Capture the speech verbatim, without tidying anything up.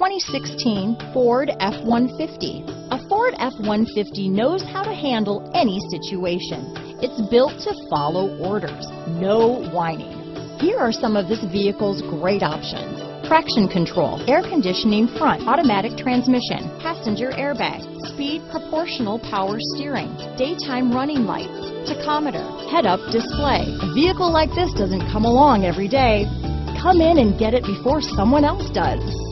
twenty sixteen Ford F one fifty. A Ford F one fifty knows how to handle any situation. It's built to follow orders, no whining. Here are some of this vehicle's great options: traction control, air conditioning front, automatic transmission, passenger airbag, speed proportional power steering, daytime running lights, tachometer, head-up display. A vehicle like this doesn't come along every day. Come in and get it before someone else does.